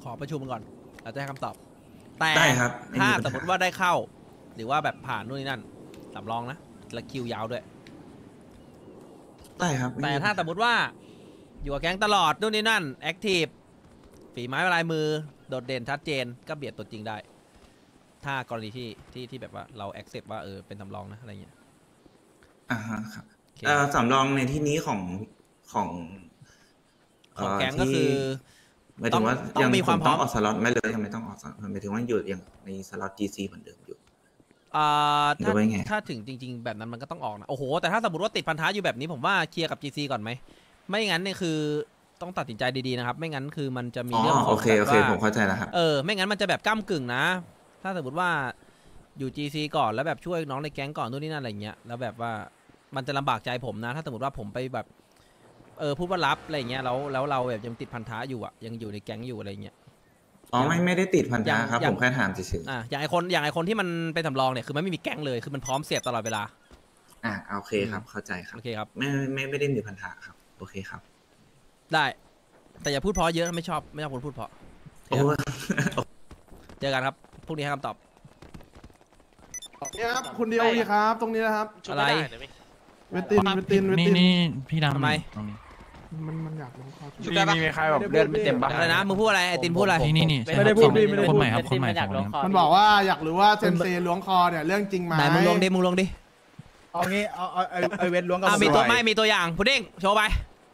ขอประชุมก่อนเราจะให้คำตอบแต่ได้ครับถ้าสมมติว่าได้เข้าหรือว่าแบบผ่านนู่นนี่นั่นสำรองนะและคิวยาวด้วยได้ครับแต่ถ้าสมมติว่าอยู่กับแก๊งตลอดนู่นนี่นั่นแอคทีฟฝีไม้ลายมือโดดเด่นชัดเจนก็เบียดตัวจริงได้ถ้ากรณีที่แบบว่าเราแอคเซปต์ว่าเป็นสำรองนะอะไรเงี้ยฮะครับสำรองในที่นี้ของแก๊งก็คือหมายถึงว่ายังมีความต้องออกสล็อตไม่เลยยังไม่ต้องออกหมายถึงว่าอยู่อย่างในสล็อต GC เหมือนเดิมอยู่ถ้าถึงจริงๆแบบนั้นมันก็ต้องออกนะโอ้โหแต่ถ้าสมมติว่าติดพันธะอยู่แบบนี้ผมว่าเคลียร์กับ GC ก่อนไหมไม่งั้นเนี่ยคือต้องตัดสินใจดีๆนะครับไม่งั้นคือมันจะมีเรื่องของโอเคผมเข้าใจแล้วครับไม่งั้นมันจะแบบก้ำกึ่งนะถ้าสมมติว่าอยู่ GC ก่อนแล้วแบบช่วยน้องในแก๊งก่อนนู่นนี่นั่นอะไรเงี้ยแล้วแบบว่ามันจะลำบากใจผมนะถ้าสมมติว่าผมไปแบบพูดว่ารับอะไรเงี้ยแล้วเราแบบยังติดพันธะอยู่อ่ะยังอยู่ในแก๊งอยู่อะไรเงี้ยไม่ได้ติดพันธะครับผมแค่ถามเฉยๆอย่างไอคนที่มันเป็นสำรองเนี่ยคือมันไม่มีแก๊งเลยคือมันพร้อมเสียบตลอดเวลาโอเคครับเข้าใจครับโอเคครับไม่ได้มีพันธะครับโอเคครับได้แต่อย่าพูดเพราะเยอะไม่ชอบคนพูดเพราะเจอกันครับพรุ่งนี้ให้คำตอบเนี่ยครับคนเดียวดีครับตรงนี้นะครับอะไรเวตินนี่พี่ดำทำไมมันอยากลงคอมีใครแบบเลือดไม่เต็มบ้างอะไรนะมึงพูดอะไรไอตินพูดอะไรนี่ไม่ได้พูดคนใหม่ครับคนใหม่มันบอกว่าอยากรู้ว่าเซนเซล้วงคอเนี่ยเรื่องจริงไหมไหนมึงลงดิเอางี้เอาไอเวทล้วงกับมีตัวอย่างพุดดิ้งโชว์ไป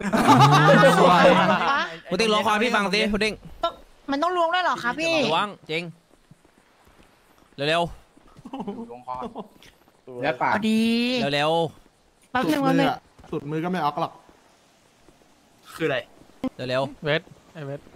พุดดิ้งล้วงคอพี่ฟังสิพุดดิ้งมันต้องล้วงด้วยเหรอคะพี่ล้วงจริงเร็วล้วงคอแล้วปากดีเร็วแป๊บนึงสุดมือก็ไม่ออกหรอกคืออะไรเร็วเวทไอเวท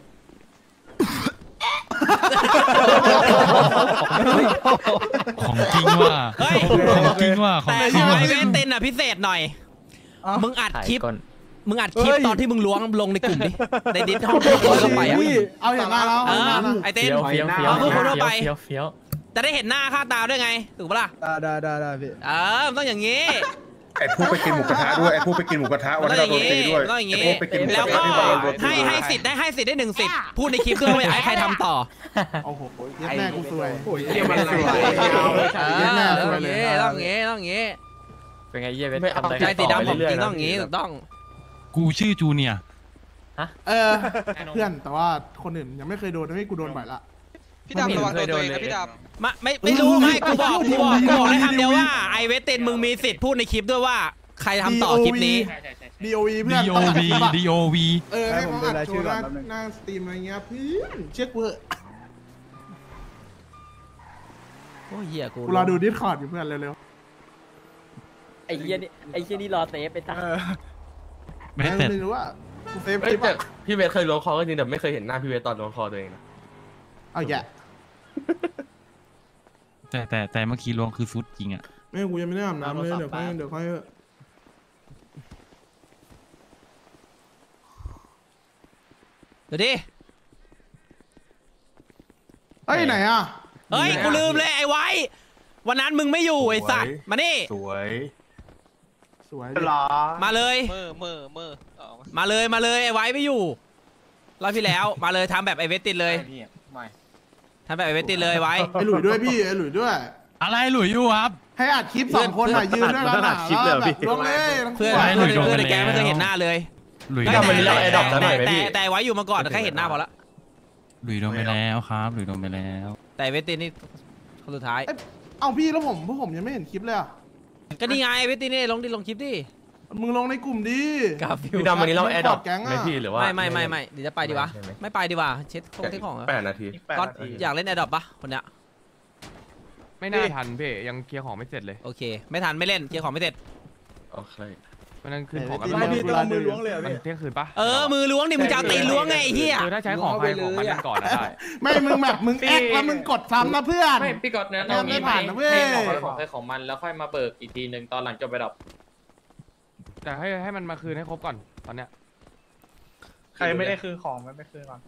ของจริงว่ะของจริงว่ะแต่ทำไมเวทเต้นอ่ะพิเศษหน่อยมึงอัดคลิปตอนที่มึงล้วงลงในกลุ่มดิในดิสห้องเข้าไปเอาอย่างนั้นแล้วไอเต้นเอาพวกคนทั่วไปจะได้เห็นหน้าค่าตาด้วยไงถูกปะล่ะได้พี่ต้องอย่างนี้ไอ้ผู้ไปกินหมูกระทะด้วยไอ้ผู้ไปกินหมูกระทะวันนั้นโดนตีด้วยต้องอย่างนี้แล้วก็ให้สิทธิ์ได้1 สิทธิ์พูดในคลิปด้วยว่าอยากให้ใครทำต่อโอ้โหแม่กูสวยเรียกมันสวยแม่สวยเลยต้องอย่างนี้เป็นไงเยี่ยมใจสีดำผมจริงต้องอย่างนี้ถูกต้องกูชื่อจูเนียเพื่อนแต่ว่าคนอื่นยังไม่เคยโดนให้กูโดนบ่อยละพี่ดำระวังโดนตัวเองนะพี่ดำไม่รู้ไม่กูบอกได้คำเดียวว่าไอเวสเตนมึงมีสิทธิ์พูดในคลิปด้วยว่าใครทำต่อคลิปนี้ DOV เพื่อน DOV ให้ผมอัดโชว์หน้าสตรีมอะไรเงี้ยพี่เช็คเวอร์โอ้ยเหี้ยกูรอดูดิสคอร์ดอยู่เพื่อนเร็วไอ้เหี้ยนี่รอเซฟไปตั้งไม่รู้ว่าเซฟพี่เวทเคยล้วงคอก็จริงแต่ไม่เคยเห็นหน้าพี่เวทตอนล้วงคอตัวเองนะเอาแย่แต่เมื่อกี้ล้วงคือฟุตจริงอ่ะไม่กูยังไม่ได้อาบน้ำเลยเดี๋ยวค่อยเดี๋ยวดิเฮ้ยไหนอ่ะเฮ้ยกูลืมเลยไอ้ไว้วันนั้นมึงไม่อยู่ไอ้สัตว์มานี่สวยหรอมาเลยมาเลยไอ้ไว้ไม่อยู่รอบที่แล้วมาเลยทำแบบไอเวสตินเลยทำแบบไอเวสตินเลยไว้ไอหลุยด้วยพี่ไอหลุยด้วยอะไรหลุยอยู่ครับให้อัดคลิป2 คนยืนด้วยนะคลิปเลยพี่ลงเลยเพื่อนในแกไม่เคยเห็นหน้าเลยหลุยมันเราไอ้ดอกหน่อยไหมพี่แต่ไว้อยู่มาก่อนแค่เห็นหน้าพอละหลุยโดนไปแล้วครับหลุยโดนไปแล้วแต่เวสตินนี่คนสุดท้ายเอาพี่แล้วผมยังไม่เห็นคลิปเลยก็นี่ไงเวสตินนี่ลงคลิปดิมึงลงในกลุ่มดิพี่ดำวันนี้เราแอร์ดรอปไม่พี่หรือว่าไม่เดี๋ยวจะไปดีวะไม่ไปดีกว่าเช็ดของ 8 นาทีก็อยากเล่นแอร์ดรอปปะคนเนี้ยไม่น่าทันพี่ยังเคลียร์ของไม่เสร็จเลยโอเคไม่ทันไม่เล่นเคลียร์ของไม่เสร็จโอเคมันนั่งขึ้นของกันพี่ต้องมือล้วงเลยพี่เที่ยงคืนปะมือล้วงนี่มึงจะตีล้วงไงไอ้เหี้ยถ้าใช้ของใครของมันก่อนได้ไม่มึงแบบมึงแอคแล้วมึงกดซ้ำนะเพื่อนไม่พี่กดเนี่ยเราไม่ผ่านนะเว้ยของใครของมันแล้วค่อยมาเบิกอีกทีนึงตอนหลังจบไปดับแต่ให้มันมาคืนให้ครบก่อนตอนเนี้ยใครไม่ได้คืนของไม่คืนก่อน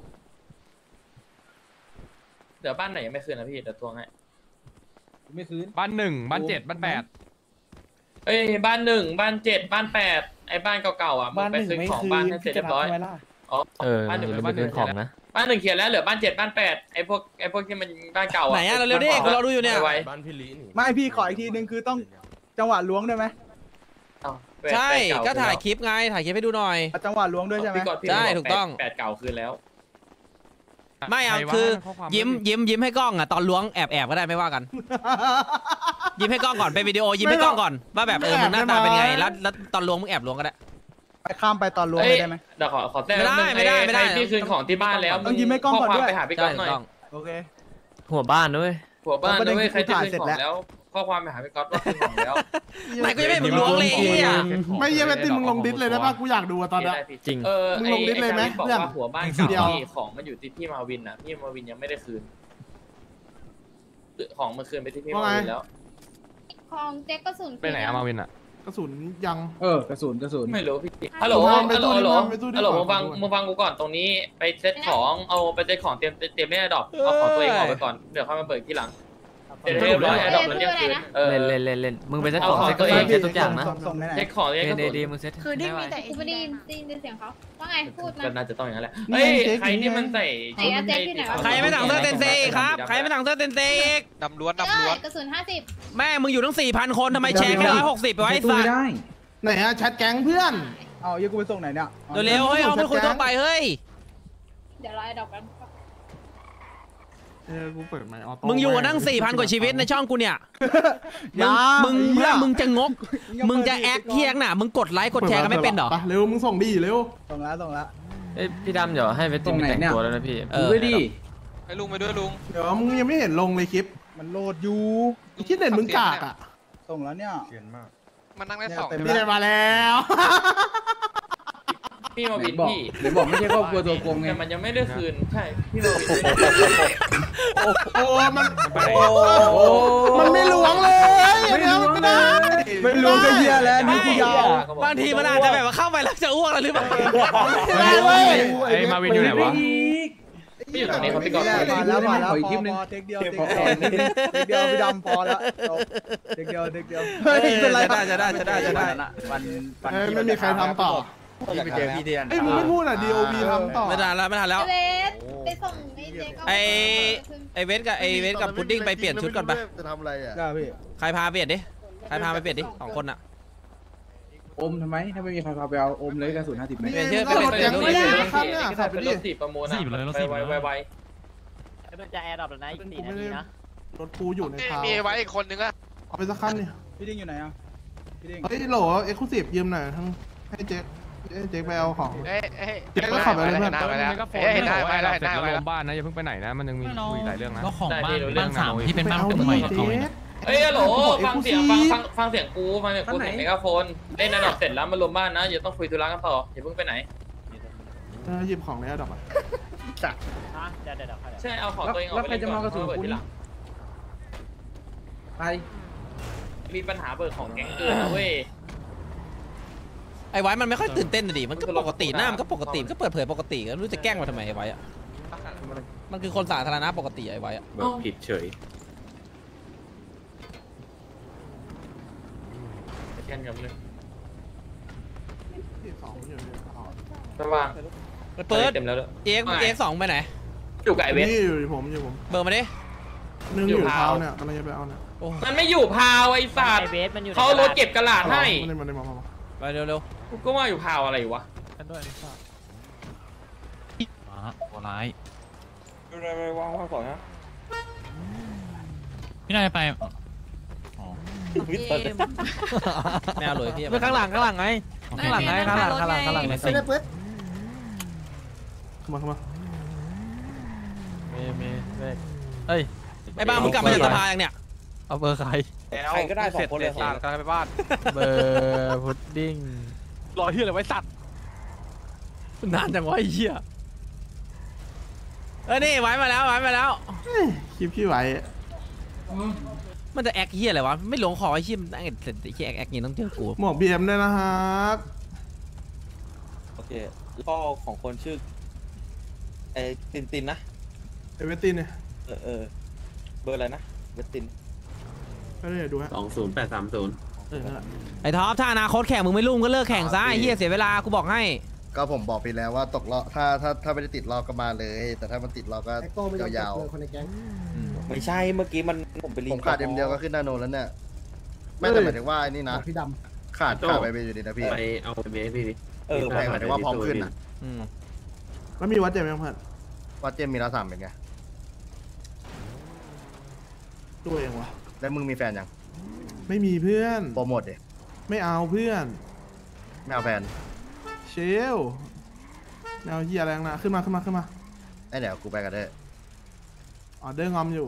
เดี๋ยวบ้านไหนยังไม่คืนนะพี่เดี๋ยวทวงให้ไม่คืนบ้าน1บ้าน7บ้าน8 เอ้ยบ้าน1บ้าน7บ้าน8ไอ้บ้านเก่าๆอ่ะมึงไปซื้อของบ้านให้เสร็จเรียบร้อยอ๋อบ้านหนึ่งบ้านหนึ่งของนะบ้านหนึ่งเขียนแล้วเหลือบ้าน7บ้าน8ไอ้พวกที่มันบ้านเก่าอ่ะไหนอะเร็วๆดิกูรอดูอยู่เนี่ยบ้านพี่ลีนี่ไม่พี่ขออีกทีนึงคือต้องจังหวะล้วงได้ไหมใช่ก็ถ่ายคลิปไงถ่ายคลิปให้ดูหน่อยจังหวะล้วงด้วยใช่ไหมใช่ถูกต้อง 8เก่าคืนแล้วไม่เอาคือยิ้มให้กล้องอะตอนล้วงแอบก็ได้ไม่ว่ากัน ยิ้มให้กล้องก่อนเป็นวิดีโอยิ้มให้กล้องก่อนว่าแบบมึงหน้าตาเป็นไงแล้วตอนล้วงมึงแอบล้วงก็ได้ไปข้ามไปตอนล้วงเลยได้ไหมเดี๋ยวขอแทรกไม่ได้ที่คืนของที่บ้านแล้วต้องยิ้มให้กล้องก่อนด้วยไปหาพี่ก๊อฟหน่อยโอเคหัวบ้านด้วยใครที่คืนของแล้วข้อความไปหาพี่ก๊อฟว่าคืนของแล้วไม่กูยังไม่มึงล้วงเลยไอ้เหี้ยไม่เยี่ยมไอติมมึงลงดิสเลยได้ป่ะกูอยากดูอะตอนนี้จริงมึงลงดิสเลยไหมเพื่อนหัวบ้านเก่าของมันอยู่ที่พี่มาวินอ่ะพี่มาวินยังไม่ได้คืนของมันคืนไปที่พี่มาวินแล้วของแจ็คกระสุนไปไหนอะมาวินอะกระสุนยังกระสุนไม่รู้พี่ฮัลโหลมึงฟังกูก่อนตรงนี้ไปเซตของเอาไปเซตของเตรียมเล่นดอกเอาของตัวเองออกไปก่อนเดี๋ยวค่อยมาเปิดทีหลังเรียบร้อยดอกแล้วเนี่ยคืนเล่นมึงไปเซตของตัวเองเซตทุกอย่างนะส่งไหนเซตของเนี่ยก็ดีมึงเซตคือได้มีแต่กูไม่ได้ยินเสียงเขาว่าไงพูดมาก็น่าจะต้องอย่างนั้นแหละเฮ้ยใครที่มันใส่ใครไม่สั่งเสื้อเซนเซครับใครไม่สั่งเสื้อเซนเซอีกดำล้วนกระสุน50 แม่มึงอยู่ทั้ง 4,000 คนทำไมแชร์แค่160ไปไว้สัตว์ไหนอะแชทแก๊งเพื่อนเอายังกูไปส่งไหนเนี่ยเร็วๆเฮ้ยเอาไปคุยทั่วไปเฮ้ยเดี๋ยวรอไอ้ดอกกันกูเปิดไมค์ออโต้มึงอยู่ทั้ง 4,000 กว่าชีวิตในช่องกูเนี่ยมึงจะงกมึงจะแอคเทียงน่ะมึงกดไลค์กดแชร์กันไม่เป็นหรอเร็วมึงส่งดีเร็วส่งแล้วพี่ดำเดี๋ยวให้ไปติมแต่งตัวแล้วนะพี่ด้วยดิให้ลุงไปด้วยลุงเดี๋ยวมึงยังไม่เห็นลงเลยคลิปมันโหลดอยู่คิดเด่นมึงกากอะส่งแล้วเนี่ยเขียนมากมันนั่งได้2 นี่เลยมาแล้วพี่มาวินพี่หรือบอกไม่ใช่ครอบครัวตัวโกงไงแต่มันยังไม่ได้คืนใช่พี่มาวินโอ้มันไม่ล้วงเลยไม่ล้วงไม่ได้ไม่รู้ก็เหี้ยแล้วนี่กูยาวบางทีมันอาจจะแบบว่าเข้าไปแล้วจะอ้วกแล้วหรือเปล่าไม่ได้เว้ยไอ้มาวินอยู่ไหนวะพี่อยู่ตรงนี้ครับพี่ก๊อฟมาแล้วอีกคลิปนึงเทคเดียวพี่ดำพอแล้วเทคเดียวเฮ้ยเป็นไรจะได้ไม่มีใครทำต่อพี่ไปเจอพี่เทียนไอ้มึงไม่พูดอ่ะ DOB ทำต่อไม่ทันแล้วเวสไปส่งไอ้เจ๊ก็ไอเวสกับพุดดิ้งไปเปลี่ยนชุดก่อนปะจะทำอะไรอ่ะได้พี่ใครพาเปลี่ยนดิใครพาไปเปลี่ยนดิ2 คนอ่ะอมทำไมถ้าไม่มีใครพาไปเอาอมเลยกระสุน50 นี่เมตรเองก็รถยังไม่ได้ครับเนี่ยใส่ไปเป็นดิรถสีประมูลนะไวมันจะแอร์ดรอปแล้วนะอีก4 นาทีนะรถกูอยู่ในเท้ามีไว้อีกคนนึงอะเอาไปสักคันนี่พี่ดิ้งอยู่ไหนอ่ะพี่ดิ้งเฮ้ยโหลเอ็กซ์คลูซีฟยืมหน่อยทั้งให้เจ๊กไปเอาของเอ้ยเจ๊ก็ขับไปเลยเพื่อนเห็นหน้าไปแล้วเสร็จแล้วลงบ้านนะอย่าเพิ่งไปไหนนะมันยังมีคุยหลายเรื่องนะก็ของบ้าน3ที่เป็นบ้านเอาเกิดดิใหม่เจ๊เฮ้ยฮัลโหลฟังเสียงกูฟังเสียงเมกาโฟนเล่นระดับเสร็จแล้วมารวมบ้านนะอย่าต้องคุยธุระกันต่ออย่าเพิ่งไปไหนหยิบของในระดับอ่ะเดี๋ยวใช่เอาของตัวเองออกไปเล่นก่อนเปิดทีหลังไปมีปัญหาเบิกของแก๊งอื่นนะเว้ยไอ้ไว้มันไม่ค่อยตื่นเต้นดิมันก็ปกติหน้ามันก็ปกติมันก็เปิดเผยปกติก็ไม่รู้จะแกล้งมาทำไมไอ้ไว้อะมันคือคนสาธารณะปกติไอ้ไว้อะผิดเฉยแค่นี้เลย 2อยู่ในกระเป๋าสว่างเปิดเต็มแล้วเอ็กสองไปไหนอยู่กับไอเวสนี่อยู่ผมเบอร์มาดินึงอยู่เท้าเนี่ยกำลังจะไปเอาเนี่ยโอ้มันไม่อยู่พาวไอ้สัตว์ไอเบสมันอยู่เขารถเก็บกระดาษให้มาไปเร็วกูก็ว่าอยู่พาวอะไรวะกันด้วยตัวร้ายดูอะไรวางก่อนนะพี่นายไปๆแมวเลยพี่ไปข้างหลังไงข้างหลังในสิ่งเข้ามามีเลขเอ้ยไอ้บ้ามึงกลับมาจากสภายังเนี่ยเอาเบอร์ใครใครก็ได้2 คนเลยกำลังไปบ้านเบอร์พุดดิ้งรอที่อะไรไว้สัตว์นานจังวะไอ้เหี้ยนี่ไว้มาแล้วคลิปพี่ไว้มันจะแอคเหี้ยอะไรวะไม่หลงคอไอ้เหี้ยมันไอ้เหี้ยแอคเงี้ยต้องเจอกูหมวก BM ด้วยนะครับโอเคพ่อของคนชื่อไอ้ตินนะเอเวอร์ตินเนี่ยเบอร์อะไรนะเวตินก็ได้ดูฮะ 20830 นั่นแหละไอ้ท็อปถ้าอนาคตแข่งมึงไม่รุ่งก็เลิกแข่งซะไอ้เหี้ยเสียเวลากูบอกให้ก็ผมบอกไปแล้วว่าตกรอบถ้าไม่ได้ติดรอบก็มาเลย แต่ถ้ามันติดรอบก็ยาวไม่ใช่เมื่อกี้มันผมไปรีผมขาดเดียวก็ขึ้นนาโนแล้วเนี่ยไม่แต่หมายถึงว่าไอ้นี่นะพี่ดำขาดไปอยู่ดีนะพี่ไปเอาไปเบสพี่ดิหมายถึงว่าพร้อมขึ้นอ่ะแล้วมีวัดเจ็บยังเพื่อนว่าเจมมีละ3เป็นไงตัวเองวะแล้วมึงมีแฟนยังไม่มีเพื่อนโปรโมทดิไม่เอาเพื่อนไม่เอาแฟนเชลแนวเฮียแรงนะขึ้นมาไอ้เดี๋ยวกูไปกันเด้ออ๋อเด้งงอมอยู่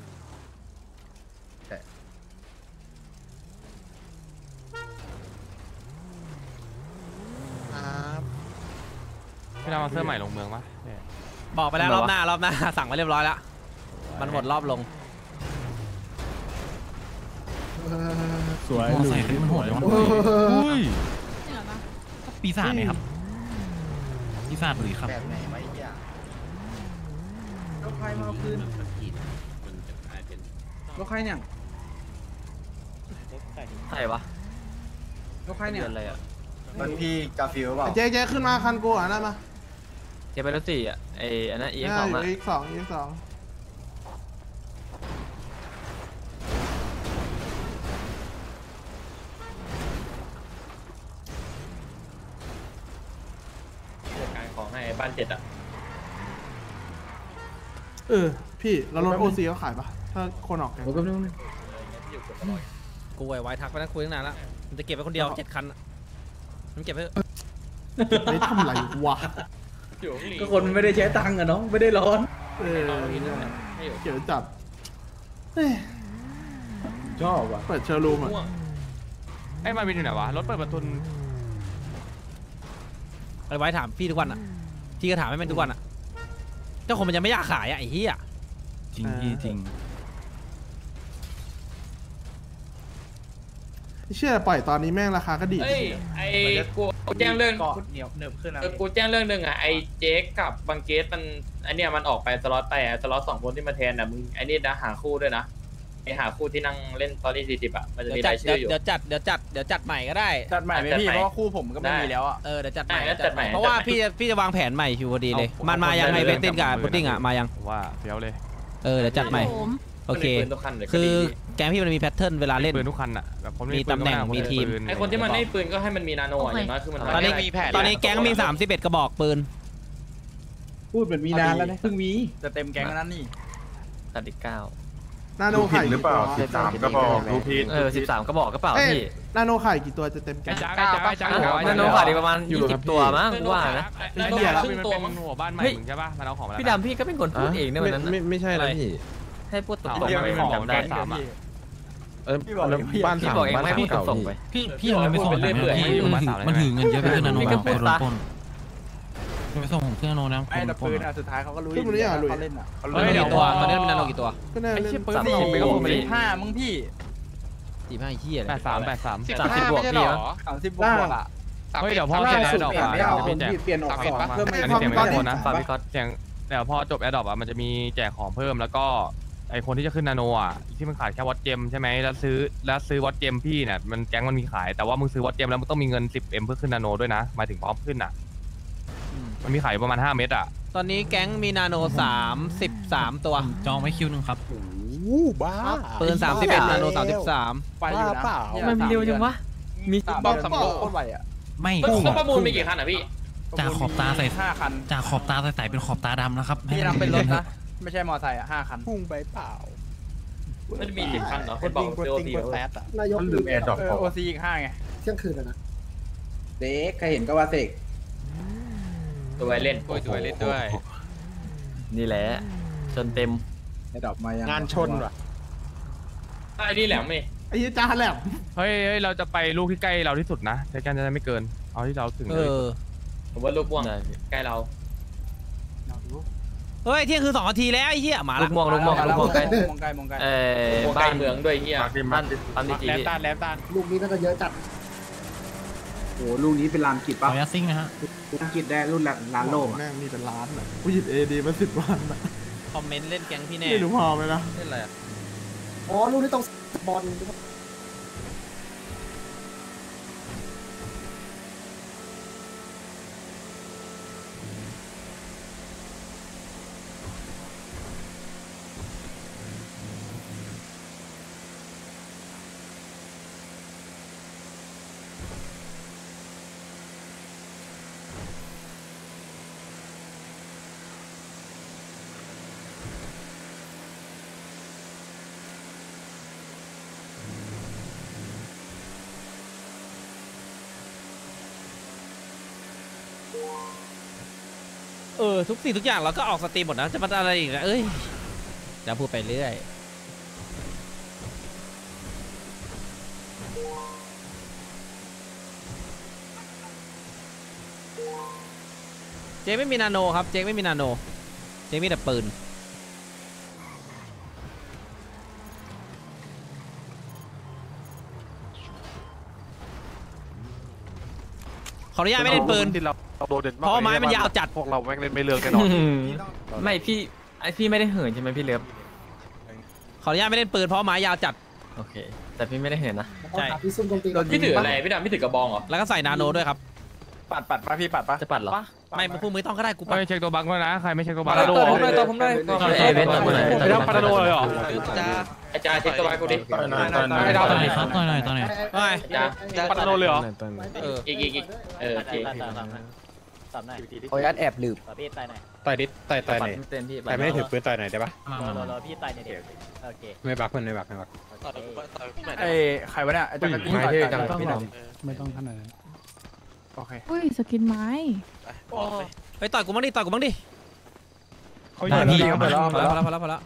พี่เรามาเสื้อใหม่ลงเมืองปะบอกไปแล้วรอบหน้า สั่งมาเรียบร้อยแล้วมันหมดรอบลงสวยใส่มันโหดเลยวะอุ้ยปีศาจเนี่ยครับปีศาจหรือครับแบบไหนไว้เนี่ยรถใครมาคืนรถใครเนี่ยใช่ปะรถใครเนี่ยอะไรอ่ะมันพี่กาฟิลเปล่าเจ๊ขึ้นมาคันกูอ่ะนั่นมาเจ๊ไปรถ4อ่ะไอ้อันนั้น EX2 EX2 อ่ะ EX2 การของให้บ้าน7อ่ะพี่เราลด OC เขาขายปะถ้าคนออกแกงกูไว้ทักไปนะคุยตั้งนานแล้วมันจะเก็บไว้คนเดียว7 คันมันเก็บไว้ไม่ทำไรวะก็คนไม่ได้ใช้ตังค์อะเนาะไม่ได้ร้อนเกี่ยวจัดชอบว่ะเปิดเชอร์รูมอ่ะไอ้มาวินอยู่ไหนวะรถเปิดประตูไว้ถามพี่ทุกวันอ่ะพี่ก็ถามให้แม่งทุกวันอ่ะเจ้าของมันยังไม่อยากขายอ่ะไอ้เหี้ยจริงพี่จริงเชื่อปล่อยตอนนี้แม่งราคาก็ดีเฮ้ยไอ้กูแจ้งเรื่องเหนียวเนิบขึ้นนะกูแจ้งเรื่องหนึ่งอ่ะไอ้เจ๊กกับบังเกตมันไอเนี้ยมันออกไปสล็อตไปอ่ะสล็อต2 คนที่มาแทนอ่ะมึงไอ้นี่นะหาคู่ด้วยนะไอ้หาคู่ที่นั่งเล่นตอรี่40อ่ะมันจะมีรายชื่ออยู่เดี๋ยวจัดใหม่ก็ได้จัดใหม่ไหมพี่เพราะว่าคู่ผมก็ไม่มีแล้วอ่ะเดี๋ยวจัดใหม่จัดใหม่เพราะว่าพี่จะวางแผนใหม่อยู่พอดีเลยมันมายังไงเบสตินกับพุดดิ้งอ่ะมายังว่าเฟี้ยวเลยเดี๋ยวจัดใหม่โอเคคือแกงพี่มันมีแพทเทิร์นเวลาเล่นปืนทุกคันอ่ะแบบคนมีตำแหน่งมีทีมไอ้คนที่มันไม่ปืนก็ให้มันมีนาโนอ่ะอย่างน้อยคือมันตอนนี้แก๊งมี31 กระบอกปืนพูดเหมือนมีนานแล้วนะเพิ่งมีจะเต็มแก๊งนั้นนี่ตัดอีก9 นาโนผิไข่ดหรือเปล่า13ก็บอกดูผิด 13ก็บอกก็เปล่าพี่นาโนไข่กี่ตัวจะเต็มแก๊ไอ้งจ้านาโนขาดอีกประมาณ20 ตัวมั้งว่านะมันเป็นหัวบ้านใหม่มึงใช่ปะมันเอาของมาพี่ดำพี่ก็เป็นคนพูดเองเนี่ยวันนั้นไม่ใช่แล้วพี่ให้พูดตรงเดียวไม่ของได้3อ่ะบ้านพี่บอกเองไม่พูดส่งไปพี่เราไม่ส่งเลยมันถือเงินเยอะไปขึ้นนาโนโดนปล้นไปส่งของเครื่องโนนะไอ้แต่ปืนอ่ะสุดท้ายเขาก็รู้ขึ้นมาเนี่ยลุยเขาเล่นอ่ะเดี๋ยวตัวตอนนี้มันนาโนกี่ตัวก็น่าไอ้เล่เชี่ยนปืน4ไปก็ผมไป 5มึงพี่ 45เหี้ยเลย 83 30 บวกพี่ 30 บวกอ่ะเฮ้ยเดี๋ยวพอเสร็จแอร์ดรอปอ่ะจะมีแจกเปลี่ยนออกเพิ่มอันนี้เสียงไม่คนนะฝากพี่ก๊อตเสียงเดี๋ยวพอจบแอร์ดรอปอ่ะมันจะมีแจกของเพิ่มแล้วก็ไอคนที่จะขึ้นนาโนอ่ะที่มันขายแค่วอตเจมใช่ไหมแล้วซื้อวอตเจมพี่เนี่ยมันแก๊งมันมีขายแต่ว่ามึงซื้อวอตเจมแล้วมึงต้องมีเงิน 10M เพื่อขึ้นนาโนด้วยนะหมายถึงพร้อมขึ้นอ่ะมันมีขายประมาณ5 เม็ดอ่ะตอนนี้แก๊งมีนาโน33 ตัวจองไว้คิวนึงครับบ้าปืน31นาโน33 ไปอยู่นะมันเร็วจังวะมีบอมสำรองโคตรไวอ่ะไม่เขาประมูลมีกี่คันอ่ะพี่จากขอบตาใส่ 5 คันจากขอบตาใสๆเป็นขอบตาดำนะครับพี่นับเป็นรถนะ ไม่ใช่มอไซค์อ่ะ5 คันพุ่งไปเปล่ามันจะมี10 คันเหรอคนบอกเซลล์4 นายกลืมแอร์ดรอปโอซีอีก5ไงเที่ยงคืนนะเด็กใครเห็นก็ว่าเสกตัวไวเล่นตัวเล่นด้วยนี่แหละจนเต็มไอ้ดอกมายังงานชนว่ะไอ้นี่แหลมนี่ไอ้จ้าแหลมเฮ้ยเราจะไปลูกที่ใกล้เราที่สุดนะใช้กันจะได้ไม่เกินเอาที่เราถึงเลยผมว่าลูกม่วงใกล้เราเฮ้ยเที่ยงคือ2 นาทีแล้วไอ้เหี้ยมาลูละกม่วงใกล้มองไกลมองไกลบ้านเมืองด้วยเฮียบ้านปั๊มดีจีแลมตันลูกนี้น่าจะเยอะจัดโอ้ลูกนี้เป็นลานกิจขอป่ะอนุญาตซิ่งนะฮะลานกิจได้รุ่นล้านโลแม่งมีเป็นล้านอ่ะกูหยิบADมา10 วันอ่ะคอมเมนต์เล่นแก๊งพี่แน่ไม่รู้พอไหมนะเล่นอะไรอ่ะอ๋อลูกนี้ต้องบอลทุกสิ่งทุกอย่างเราก็ออกสตรีมหมดนะจะมาอะไรอีกนะเอ้ยจะพูดไปเรื่อยเจ๊ไม่มีนาโนครับเจ๊ไม่มีนาโนเจ๊มีแต่ปืนขออนุญาตไม่เล่นปืนเพราะไม้มันยาวจัดพวกเราแม่งเล่นไม่เลือกแน่นอนไม่พี่ไม่ได้เหินใช่ไหมพี่เล็บขออนุญาตไม่เล่นปืนเพราะไม้ยาวจัดโอเคแต่พี่ไม่ได้เหินนะใช่พี่ถืออะไรพี่ดำพี่ถือกระบองเหรอแล้วก็ใส่นาโนด้วยครับปัดป่ะพี่ปัดป่ะจะปัดเหรอไม่พวกมือต้องก็ได้กูปัดเช็คตัวบังด้วยนะใครไม่เช็คตัวบังตัวผมเลยไม่ต้องปาราโดเลยเหรออาจารย์เช็คตัวบังกูดิไม่ได้ตอนไหนครับตอนไหนปาราโดเลยเหรออีกโอเคโอ้ยแอบลืมต่อยดิต่อยไหนแต่ไม่ได้ถือปืนต่อยไหนได้ปะพี่ต่อยในเด็กโอเคไม่บักเพื่อนไม่บักใครวะเนี่ยอาจารย์ไม่เท่จังไม่ต้องขนาดนั้นโอเคอุ้ยสกินไม้ไปต่อยกูบ้างดิต่อยกูบ้างดิเขาอยู่ที่เขาไปแล้วพอแล้ว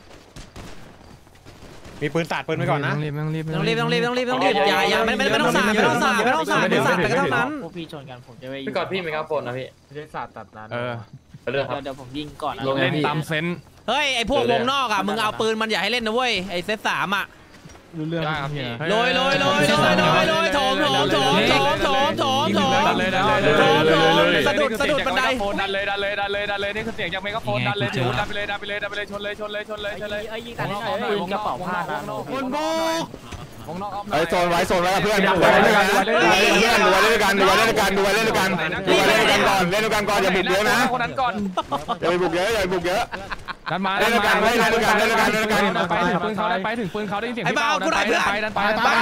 มีปืนตัดปืนไว้ก่อนนะต้องรีบอย่าไม่ต้องสาดไปก็เท่านั้นพวกพี่ชนกันผมจะไปพี่กอดพี่ไหมครับโฟนนะพี่ไม่ได้สาดตัดนั้นเรื่องครับเดี๋ยวผมยิงก่อนเล่นตามเซนเฮ้ยไอพวกวงนอกอ่ะมึงเอาปืนมันอย่าให้เล่นนะเว้ยไอเซต3อ่ะรู้เรื่องโรยโถมสะดุดบันไดดันเลยนี่คือเสียงจากเมกะโฟนดันเลยดันไปเลยชนเลยยิงกันให้หน่อยปืนกระเป๋าผ้านะคนโบไอ้โซนไว้เพื่อนดูไว้ด้วยกันดูไว้ด้วยกันก่อนเล่นด้วยกันก่อนอย่าบุกเยอะนะคนนั้นก่อนอย่าบุกเยอะดันมาเล่นด้วยกันไปถึงปืนเขาได้ยินเสียงพี่เบาดันไป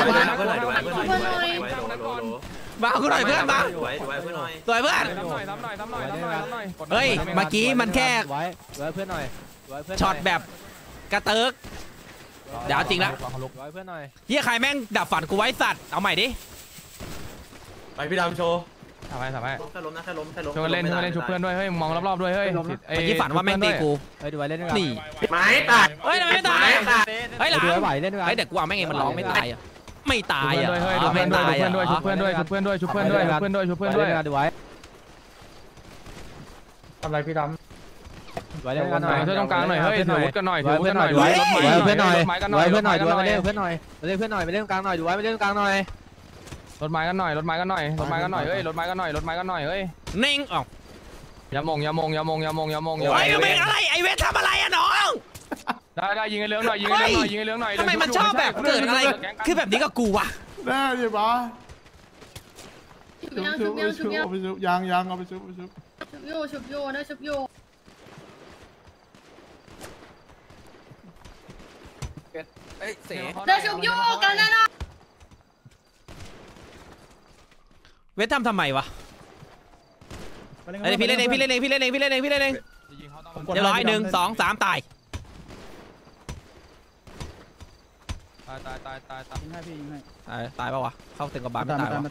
บ้ากูหน่อยเพื่อนบ้าสวยเพื่อนเฮ้ยเมื่อกี้มันแค่เพื่อนหน่อยช็อตแบบกระเติกเดี๋ยวจริงละเฮียใครแม่งดับฝันกูไว้สัตว์เอาใหม่ดิไปพี่ดำโชว์ทำไมแค่ล้มโชว์เล่นชุบเพื่อนด้วยเฮ้ยมองรอบๆด้วยเฮ้ยเมื่อกี้ฝันว่าแม่งตีกูดูไว้เล่นด้วยนี่ไม้ตายเฮ้ยทำไมไม่ตายเฮ้ยหลังเด็กกูเอาแม่งเองมันร้องไม่ตายอ่ะไม่ตายอ่ะไม่ตายชุบเพื่อนด้วยชุบเพื่อนด้วยดูไว้ทำไรพี่ดำช่วยตรงกลางหน่อยเฮ้ยถือวุฒิกันหน่อยถือวุฒิกันหน่อยเพื่อนหน่อยดูไว้เพื่อนหน่อยดูไว้มาเล่นเพื่อนหน่อยมาเล่นเพื่อนหน่อยมาเล่นกลางหน่อยดูไว้มาเล่นกลางหน่อยรถไม้กันหน่อยเฮ้ยรถไม้กันหน่อยเฮ้ยเน่งออกอย่ามงไอ้เวทอะไรไอ้เวททำอะไรอะน้องได้ยิงไอ้เลื้องหน่อยทำไมมันชอบแบบเกิดอะไรคือแบบนี้กับกูวะได้ดิบ้าชุบเอาไปชุบยังเอาไปชุบชุบโยได้ชุบโยได้ชุบโยกันแล้วนะเวททำไมวะไอ้พี่เล่นเองเดี๋ยว100 1 2 3ตายตายป่าวะเข้าเต็มกระบาลไม่ตายวะ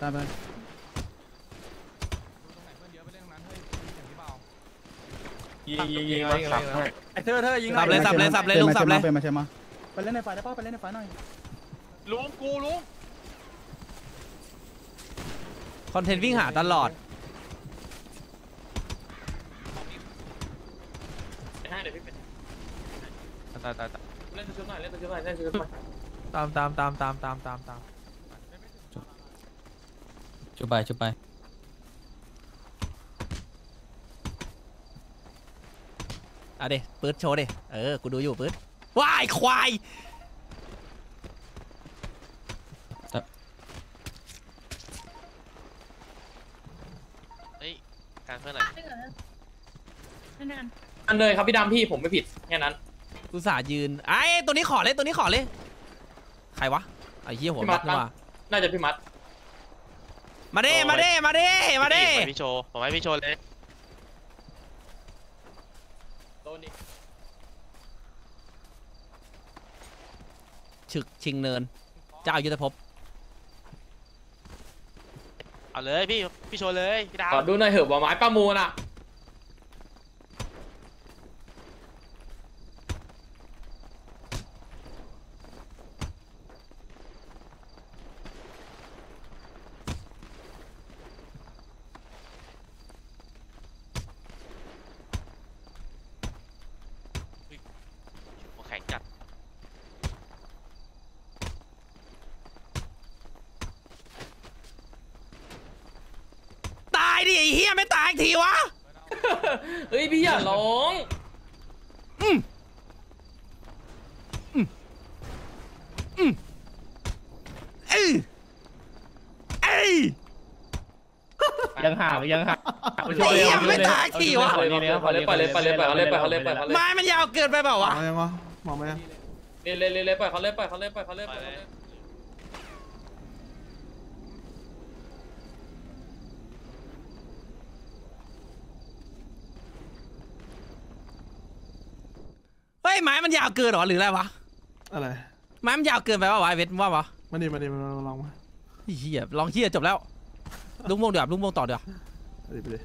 ยิงไอ้เธอยิงสับเลยลุงสับเลยไปเล่นในไฟได้ป่ะไปเล่นในไฟหน่อยลุงคอนเทนต์วิ่งหาตลอดเดี๋ยวพี่เป็นตายเล่นชุบหน่อยตามชุบไปอ่ะเดี๋ยวปื๊ดโชว์ดิกูดูอยู่ปื๊ดว้ายควายการเพื่อนหน่อยอันเลยครับพี่ดำพี่ผมไม่ผิดแค่นั้นกูสายืนไอ้ตัวนี้ขอเลยใครวะไอ้เหี้ยหัวมัดนี่วะน่าจะพี่มัดมาดิพี่โชว์ผมให้พี่โชว์เลยโดนดิฉึกชิงเนินเจ้ายุทธภพเอาเลยพี่โชว์เลยพี่ดาวขอดูหน่อยเหอะว่าไม้ประมูลอ่ะดิไอ้เฮียไม่ตายอีกทีวะเฮ้ยพี่อย่าร้องยังห่ายังห่าไอ้เหี้ยไม่ตายทีวะไปเลยไม้มันยาวเกินไปเปล่าวะมายังวะบอกมายังเลยปล่อยเขาเลยเฮ้ยไม้มันยาวเกินหรอหรืออะไรวะอะไรไม้มันยาวเกินไปวะไอ้เวทว่าวะมาดิมาลองมาเฮียลองเฮียจบแล้วลุงโมงเดี๋ยวลุงโมงต่อเดี๋ยวไปดิ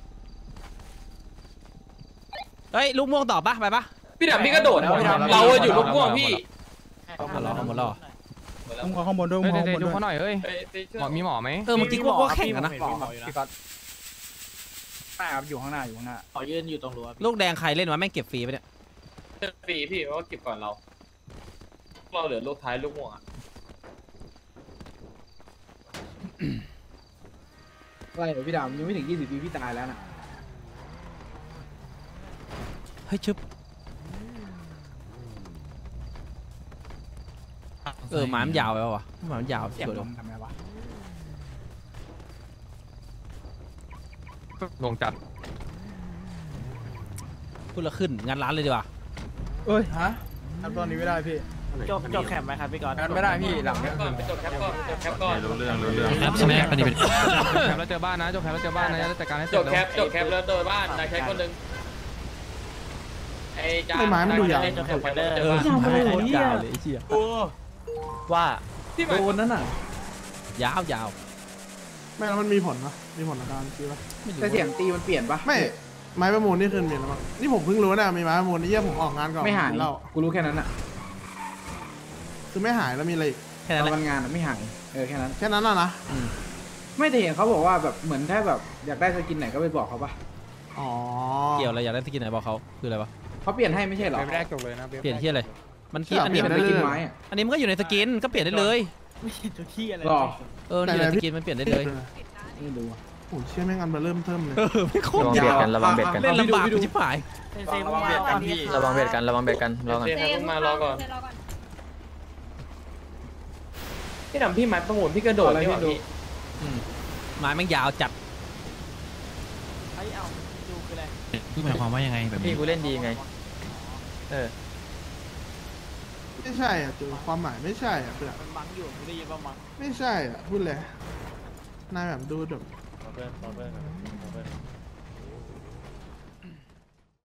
เฮ้ยลุงโมงต่อปะไปปะพี่ดำพี่ก็โดดเราอยู่ลูกม่วงพี่หมดแล้วหมดแล้วมึงข้างบนด้วยเฮ้มึยงข้างบนดูด้วยเขาหน่อยเฮ้ยมีหมอไหมเออเมื่อกี้กูว่าแข่งกันนะพี่ก๊อตใช่ครับอยู่ข้างหน้าขอยืนอยู่ตรงรั้วลูกแดงใครเล่นวะแม่งเก็บฟรีไปเนี่ยฟรีพี่เพราะว่าเก็บก่อนเราเหลือลูกท้ายลูกม่วงอะไรเดี๋ยวพี่ดำยังไม่ถึง20 ปีพี่ตายแล้วนะเฮ้ยชึบไม้มันยาวไปปะวะไม้มันยาวเสียงสวยลเลยมทำไงวะลงจัดพูดแล้วขึ้นงานร้านเลยดีกว่าเอ้ยฮะทำตอนนี้ไม่ได้พี่จบแคมป์ไหมครับพี่ก๊อตไม่ได้พี่หลังก่อนไปจบแคปก่อนรู้เรื่องครับใช่ไหมปฏิบัติจบแคปแล้วเจอบ้านนะจบแคปแล้วเจอบ้านนะจะจัดการให้เสจร็จบแคปแล้วโดนบ้านนายแค่คนหนึ่งไอ้จ้าจบแคมป์ไปเลยโคตรยาวเลยไอ้เชี่ยว่าที่โดนนั่นน่ะยาวไม่แล้วมันมีผลปะมีผลอาการคือปะแต่เสียงตีมันเปลี่ยนปะไม่ไม้ประมูลนี่คือมีแล้วมั้งนี่ผมเพิ่งรู้นะมีไม้ประมูลนี่เยี่ยผมออกงานก่อนไม่หายเล่ากูรู้แค่นั้นอ่ะคือไม่หายแล้วมีอะไรอีกแค่นั้นตแหอนละวันงานอะไม่หายแค่นั้นแค่นั้นน่ะนะไม่แต่เห็นเขาบอกว่าแบบเหมือนถ้าแบบอยากได้สกินไหนก็ไปบอกเขาปะอ๋อเกี่ยวอะไรอยากได้สกินไหนบอกเขาคืออะไรวะเขาเปลี่ยนให้ไม่ใช่เหรอไม่ได้จบเลยนะเปลี่ยนที่อะไรมันคิดเชื่ออันเปลี่นี้ยนสกินไม้อะอันนี้มันก็อยู่ในสกินก็เปลี่ยนได้เลยไม่ใช่ตัวขี้อะไรหรอเอออยู่ในสกินมันเปลี่ยนได้เลยไม่รู้อะโอ้ยเชี่ยแม่งอันเบอร์เริ่มเทิมเลยไม่โคตรระวังเบียดกันระวังเบียดกันเล่นลำบากกูชิบหายระวังเบียดกันพี่ระวังเบียดกันระวังเบียดกันรอก่อนเพิ่งมารอก่อนพี่ดำพี่ไม้ประมูลพี่กระโดดนี่หว่าพี่ไม้แม่งยาวจัดเอาดูคืออะไรคือหมายความว่ายังไงแบบพี่นี้กูเล่นดีไงเออไม่ใช่อ่ะจูความหมายไม่ใช่อ่ะเพื่อนมันบังอยู่กูได้ยินว่าบังไม่ใช่อ่ะพูดเลยนายแบบดูแบบเพื่อน